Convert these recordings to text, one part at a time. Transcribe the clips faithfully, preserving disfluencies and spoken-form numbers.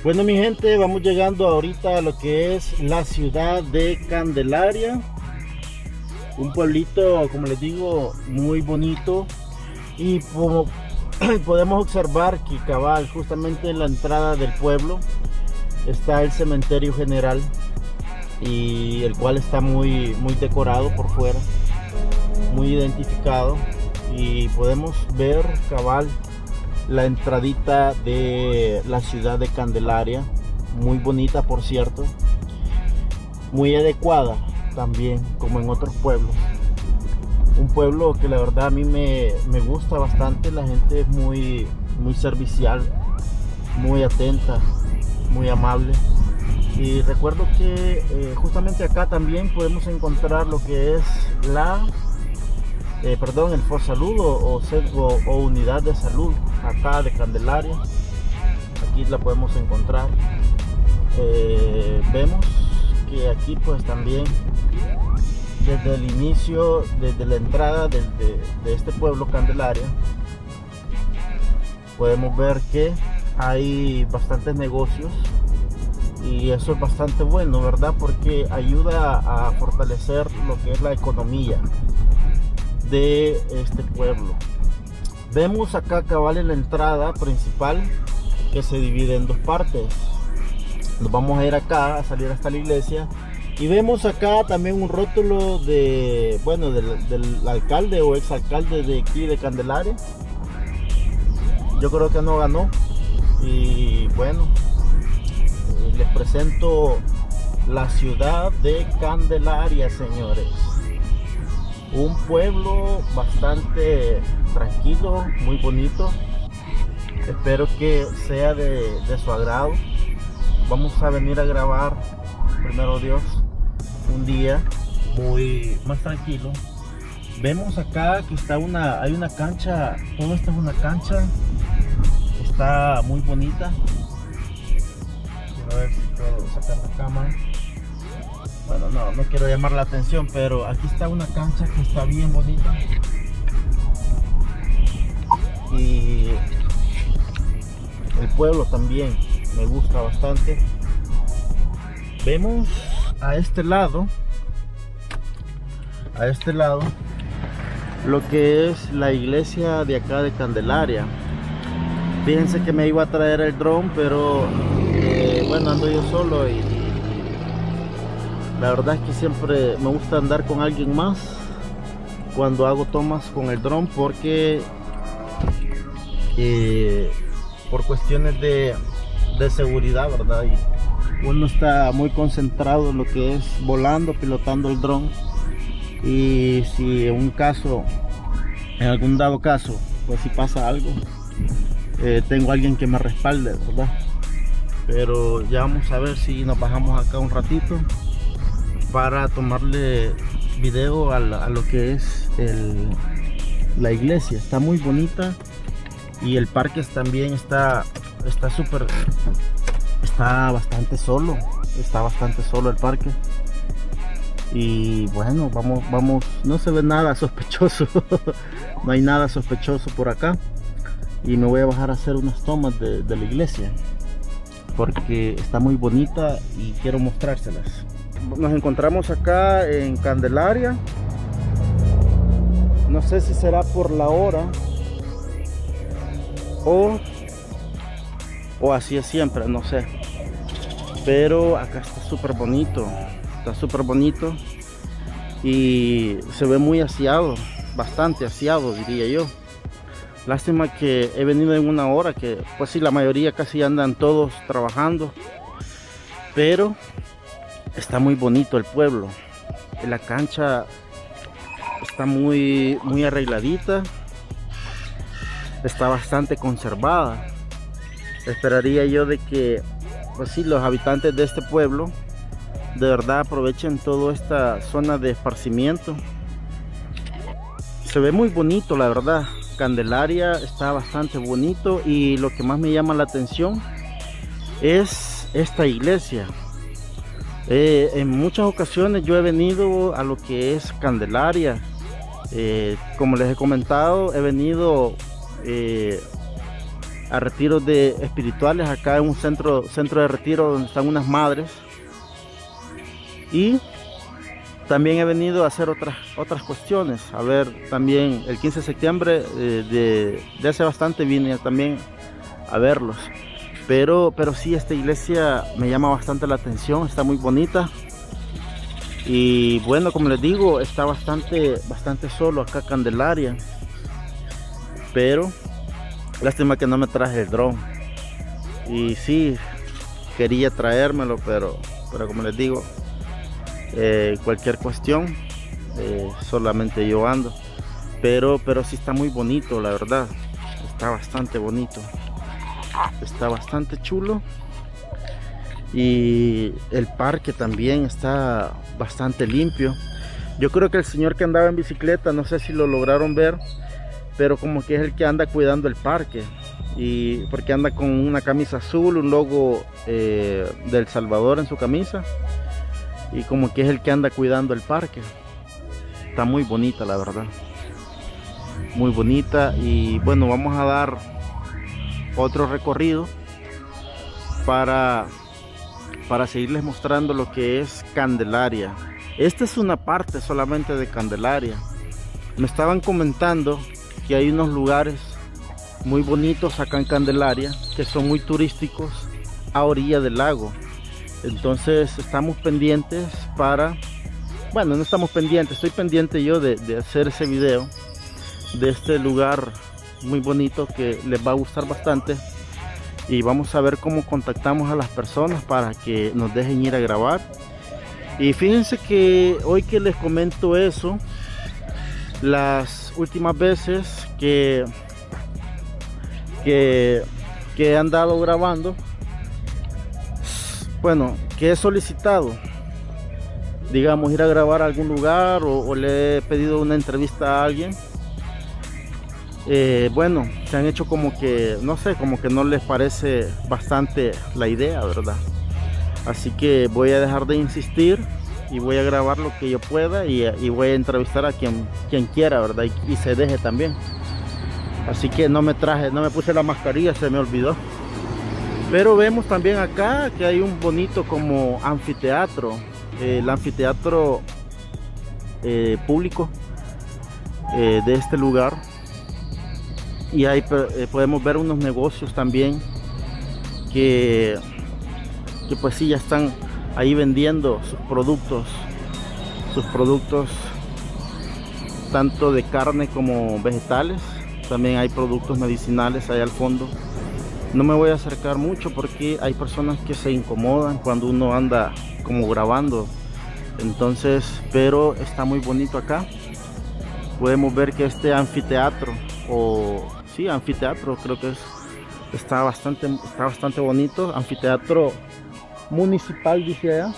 Bueno, mi gente, vamos llegando ahorita a lo que es la ciudad de Candelaria, un pueblito, como les digo, muy bonito. Y como podemos observar que cabal, justamente en la entrada del pueblo está el cementerio general, y el cual está muy muy decorado por fuera, muy identificado, y podemos ver cabal la entradita de la ciudad de Candelaria, muy bonita, por cierto, muy adecuada también, como en otros pueblos. Un pueblo que la verdad a mí me, me gusta bastante. La gente es muy, muy servicial, muy atenta, muy amable. Y recuerdo que eh, justamente acá también podemos encontrar lo que es la Eh, perdón, el Fosalud o, o, o unidad de salud acá de Candelaria. Aquí la podemos encontrar. Eh, vemos que aquí pues también desde el inicio, desde la entrada de, de, de este pueblo Candelaria, podemos ver que hay bastantes negocios, y eso es bastante bueno, ¿verdad? Porque ayuda a fortalecer lo que es la economía de este pueblo. Vemos acá cabal en la entrada principal que se divide en dos partes. Nos vamos a ir acá a salir hasta la iglesia, y vemos acá también un rótulo de, bueno, del, del alcalde o exalcalde de aquí de Candelaria. Yo creo que no ganó, y bueno, les presento la ciudad de Candelaria, señores. Un pueblo bastante tranquilo, muy bonito. Espero que sea de, de su agrado. Vamos a venir a grabar, primero Dios, un día muy más tranquilo. Vemos acá que está una, hay una cancha, todo esto es una cancha, está muy bonita. Quiero ver si puedo sacar la cámara. Bueno, no, no quiero llamar la atención, pero aquí está una cancha que está bien bonita. Y el pueblo también me gusta bastante. Vemos a este lado, a este lado, lo que es la iglesia de acá de Candelaria. Fíjense que me iba a traer el dron, pero eh, bueno, ando yo solo, y la verdad es que siempre me gusta andar con alguien más cuando hago tomas con el dron, porque eh, por cuestiones de, de seguridad, ¿verdad? Y uno está muy concentrado en lo que es volando, pilotando el dron, y si en un caso, en algún dado caso, pues si pasa algo, eh, tengo alguien que me respalde, ¿verdad? Pero ya vamos a ver si nos bajamos acá un ratito para tomarle video a, la, a lo que es el, la iglesia. Está muy bonita, y el parque también está está súper, está bastante solo, está bastante solo el parque. Y bueno, vamos, vamos, no se ve nada sospechoso, no hay nada sospechoso por acá, y me voy a bajar a hacer unas tomas de, de la iglesia, porque está muy bonita y quiero mostrárselas. Nos encontramos acá en Candelaria. No sé si será por la hora o, o así es siempre, no sé. Pero acá está súper bonito. Está súper bonito. Y se ve muy aseado. Bastante aseado, diría yo. Lástima que he venido en una hora que, pues sí, la mayoría casi andan todos trabajando. Pero está muy bonito el pueblo. La cancha está muy, muy arregladita. Está bastante conservada. Esperaría yo de que, pues sí, los habitantes de este pueblo de verdad aprovechen toda esta zona de esparcimiento. Se ve muy bonito, la verdad. Candelaria está bastante bonito, y lo que más me llama la atención es esta iglesia. Eh, en muchas ocasiones yo he venido a lo que es Candelaria. Eh, como les he comentado, he venido eh, a retiros de espirituales. Acá en un centro, centro de retiro donde están unas madres. Y también he venido a hacer otras, otras cuestiones. A ver, también el quince de septiembre eh, de, de hace bastante vine también a verlos. Pero, pero sí, esta iglesia me llama bastante la atención, está muy bonita. Y bueno, como les digo, está bastante, bastante solo acá Candelaria. Pero lástima que no me traje el dron. Y sí, quería traérmelo, pero, pero como les digo, eh, cualquier cuestión, eh, solamente yo ando. Pero, pero sí está muy bonito, la verdad. Está bastante bonito. Está bastante chulo. Y el parque también está bastante limpio. Yo creo que el señor que andaba en bicicleta, no sé si lo lograron ver, pero como que es el que anda cuidando el parque. Y porque anda con una camisa azul, un logo eh, de El Salvador en su camisa. Y como que es el que anda cuidando el parque. Está muy bonita, la verdad. Muy bonita. Y bueno, vamos a dar otro recorrido para, para seguirles mostrando lo que es Candelaria. Esta es una parte solamente de Candelaria. Me estaban comentando que hay unos lugares muy bonitos acá en Candelaria que son muy turísticos a orilla del lago. Entonces estamos pendientes para, bueno, no estamos pendientes, estoy pendiente yo de, de hacer ese video de este lugar muy bonito que les va a gustar bastante. Y vamos a ver cómo contactamos a las personas para que nos dejen ir a grabar. Y fíjense que hoy que les comento eso, las últimas veces que que, que he andado grabando, bueno, que he solicitado, digamos, ir a grabar a algún lugar, o, o le he pedido una entrevista a alguien, eh, bueno, se han hecho como que, no sé, como que no les parece bastante la idea, ¿verdad? Así que voy a dejar de insistir y voy a grabar lo que yo pueda, y, y voy a entrevistar a quien, quien quiera, ¿verdad? Y, y se deje también. Así que no me traje, no me puse la mascarilla, se me olvidó. Pero vemos también acá que hay un bonito como anfiteatro, eh, el anfiteatro eh, público eh, de este lugar. Y ahí eh, podemos ver unos negocios también que, que pues sí, ya están ahí vendiendo sus productos, sus productos tanto de carne como vegetales. También hay productos medicinales ahí al fondo. No me voy a acercar mucho porque hay personas que se incomodan cuando uno anda como grabando. Entonces, pero está muy bonito acá. Podemos ver que este anfiteatro, o sí, anfiteatro creo que es, está bastante, está bastante bonito. Anfiteatro municipal, dice allá.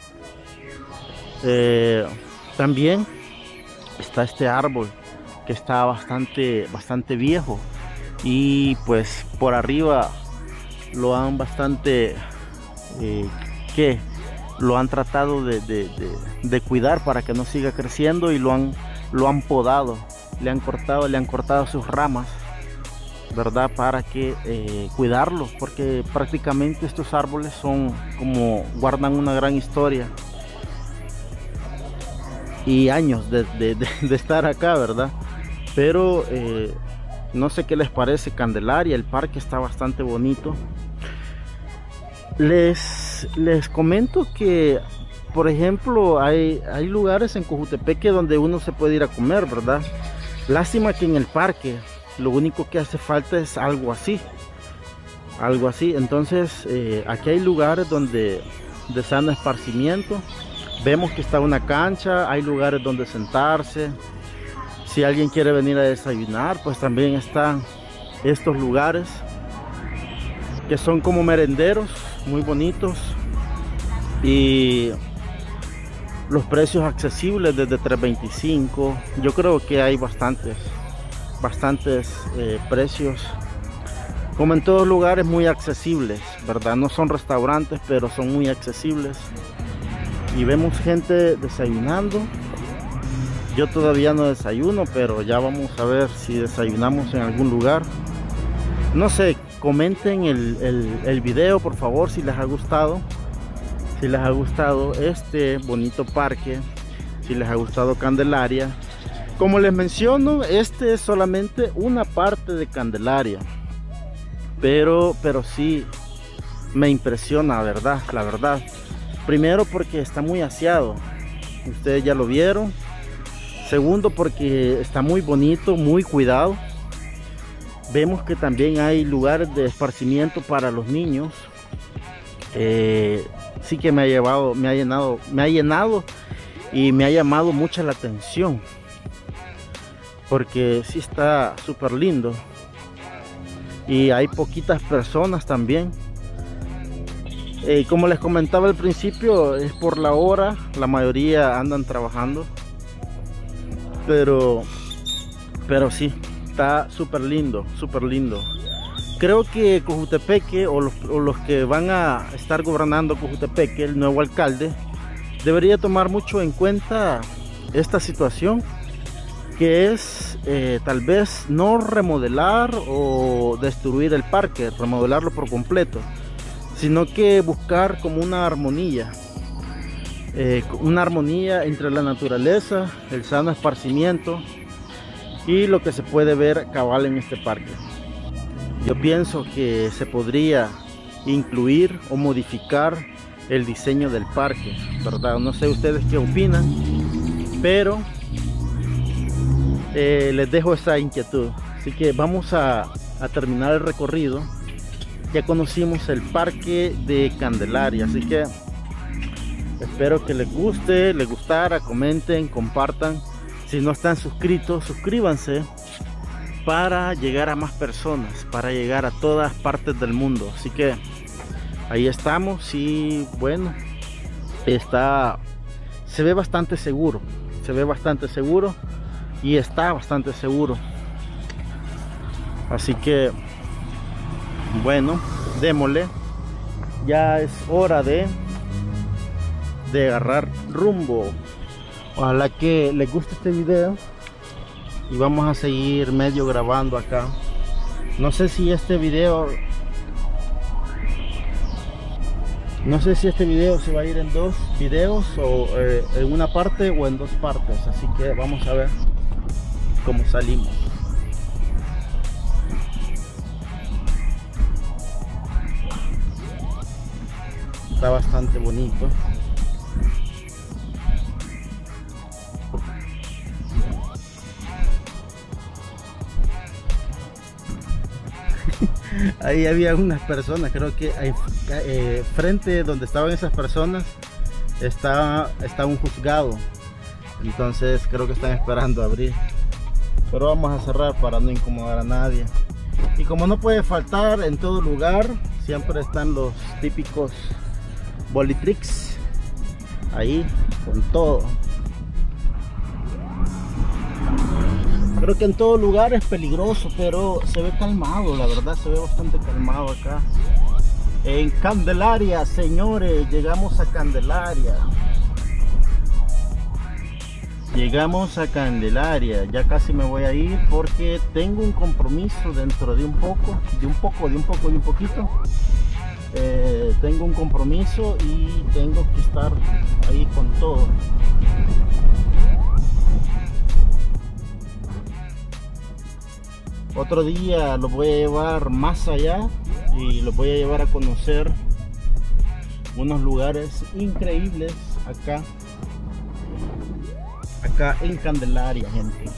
Eh, también está este árbol que está bastante, bastante viejo. Y pues por arriba lo han bastante eh, que lo han tratado de, de, de, de cuidar para que no siga creciendo, y lo han lo han podado, le han cortado le han cortado sus ramas, verdad, para que eh, cuidarlo, porque prácticamente estos árboles son como, guardan una gran historia y años de, de, de, de estar acá, verdad. Pero eh, no sé qué les parece Candelaria. El parque está bastante bonito. Les, les comento que, por ejemplo, hay, hay lugares en Cojutepeque donde uno se puede ir a comer, ¿verdad? Lástima que en el parque lo único que hace falta es algo así. Algo así. Entonces, eh, aquí hay lugares donde de sano esparcimiento. Vemos que está una cancha, hay lugares donde sentarse. Si alguien quiere venir a desayunar, pues también están estos lugares que son como merenderos, muy bonitos, y los precios accesibles desde tres veinticinco. Yo creo que hay bastantes bastantes eh, precios, como en todos lugares, muy accesibles, verdad. No son restaurantes, pero son muy accesibles. Y vemos gente desayunando. Yo todavía no desayuno, pero ya vamos a ver si desayunamos en algún lugar. No sé comenten el, el, el video, por favor, si les ha gustado. Si les ha gustado este bonito parque, si les ha gustado Candelaria. Como les menciono, este es solamente una parte de Candelaria. Pero, pero sí me impresiona, verdad, la verdad. Primero porque está muy aseado. Ustedes ya lo vieron. Segundo porque está muy bonito, muy cuidado. Vemos que también hay lugares de esparcimiento para los niños. Eh, sí que me ha llevado, me ha llenado, me ha llenado y me ha llamado mucho la atención. Porque sí está súper lindo. Y hay poquitas personas también. Eh, como les comentaba al principio, es por la hora, la mayoría andan trabajando, pero pero sí, está súper lindo, súper lindo. Creo que Cojutepeque, o los, o los que van a estar gobernando Cojutepeque, el nuevo alcalde, debería tomar mucho en cuenta esta situación, que es eh, tal vez no remodelar o destruir el parque, remodelarlo por completo, sino que buscar como una armonía, eh, una armonía entre la naturaleza, el sano esparcimiento y lo que se puede ver cabal en este parque. Yo pienso que se podría incluir o modificar el diseño del parque, ¿verdad? No sé ustedes qué opinan, pero eh, les dejo esa inquietud. Así que vamos a, a terminar el recorrido. Ya conocimos el parque de Candelaria, así que espero que les guste, les gustara, comenten, compartan. Si no están suscritos, suscríbanse para llegar a más personas, para llegar a todas partes del mundo. Así que ahí estamos y bueno, está, se ve bastante seguro, se ve bastante seguro y está bastante seguro. Así que bueno, démosle. Ya es hora de de agarrar rumbo. Ojalá que les guste este video y vamos a seguir medio grabando acá. No sé si este video no sé si este video se va a ir en dos videos o eh, en una parte o en dos partes, así que vamos a ver cómo salimos. Está bastante bonito. Ahí había unas personas, creo que hay, eh, frente donde estaban esas personas está, está un juzgado. Entonces creo que están esperando abrir. Pero vamos a cerrar para no incomodar a nadie. Y como no puede faltar en todo lugar, siempre están los típicos Bolitrix ahí con todo. Creo que en todo lugar es peligroso, pero se ve calmado, la verdad se ve bastante calmado acá en Candelaria, señores. Llegamos a Candelaria, llegamos a Candelaria. Ya casi me voy a ir porque tengo un compromiso dentro de un poco, de un poco, de un poco, de un poquito. Eh, tengo un compromiso y tengo que estar ahí con todo. Otro día los voy a llevar más allá y los voy a llevar a conocer unos lugares increíbles acá acá en Candelaria, gente.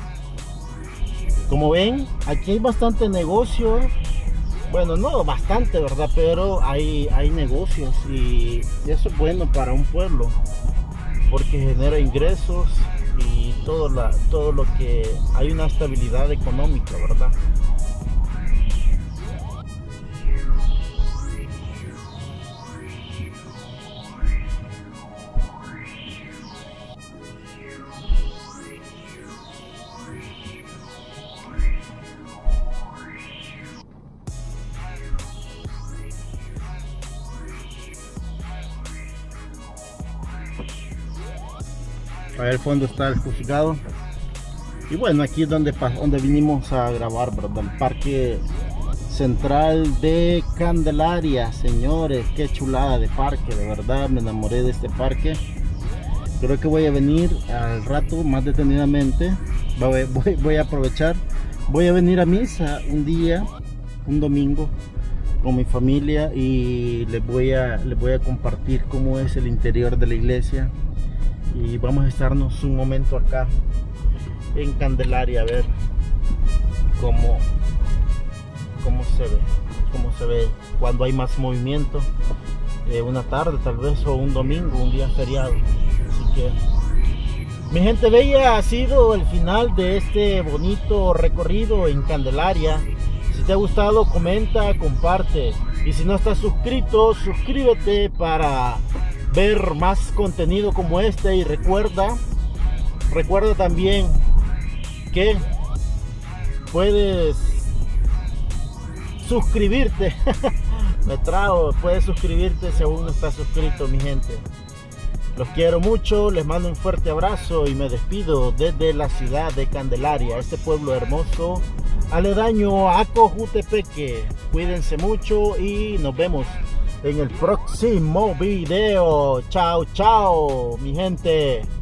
Como ven, aquí hay bastante negocio. Bueno, no bastante, verdad, pero hay, hay negocios y eso es bueno para un pueblo porque genera ingresos y todo, la, todo lo que hay, una estabilidad económica, verdad. Ahí al fondo está el juzgado. Y bueno, aquí es donde, donde vinimos a grabar, ¿verdad? El parque central de Candelaria. Señores, qué chulada de parque, de verdad me enamoré de este parque. Creo que voy a venir al rato más detenidamente. Voy, voy, voy a aprovechar, voy a venir a misa un día, un domingo, con mi familia, y les voy a, les voy a compartir cómo es el interior de la iglesia, y vamos a estarnos un momento acá en Candelaria a ver cómo, cómo se ve, cómo se ve cuando hay más movimiento, eh, una tarde tal vez, o un domingo, un día feriado. Así que, mi gente bella, ha sido el final de este bonito recorrido en Candelaria. Si te ha gustado, comenta, comparte, y si no estás suscrito, suscríbete para ver más contenido como este. Y recuerda recuerda también que puedes suscribirte me trago, puedes suscribirte si aún no estás suscrito, mi gente. Los quiero mucho, les mando un fuerte abrazo y me despido desde la ciudad de Candelaria, este pueblo hermoso aledaño a Cojutepeque. Cuídense mucho y nos vemos en el próximo video. Chao, chao, mi gente.